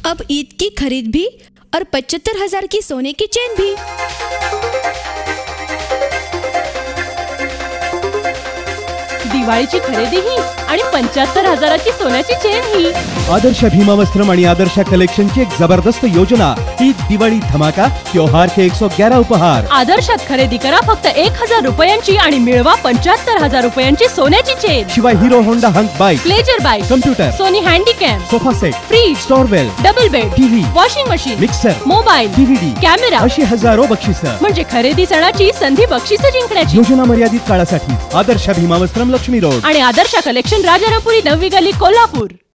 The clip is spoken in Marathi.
अब ईद की खरीद भी और 75,000 की सोने की चेन भी। दिवाळीची खरेदी ही आणि 75,000ची सोन्याची चेन ही। आदर्श भीमा वस्त्रम आणि आदर्श कलेक्शन की एक जबरदस्त योजना। ईद दिवाळी धमाका, त्योहार के 111 उपहार। आदर्शात खरेदी करा फक्त 1,000 रुपयांची आणि मिळवा 75,000 रुपयांची सोन्याची चेन। शिवाय Hero Honda Hunk bike, Pleasure bike, computer, Sony Handycam, sofa set, fridge, Storwel, double bed, TV, washing machine, mixer, mobile, DVD, camera अशी हजारो बक्षिसं। म्हणजे खरेदी सणाची संधी बक्षिसं जिंकण्याची। योजना मर्यादित काळासाठी। आदर्श भीमा वस्त्रम, लक्ष्मी रोड आणि आदर्श कलेक्शन, राजारामपुरी, नववी गल्ली, कोल्हापूर।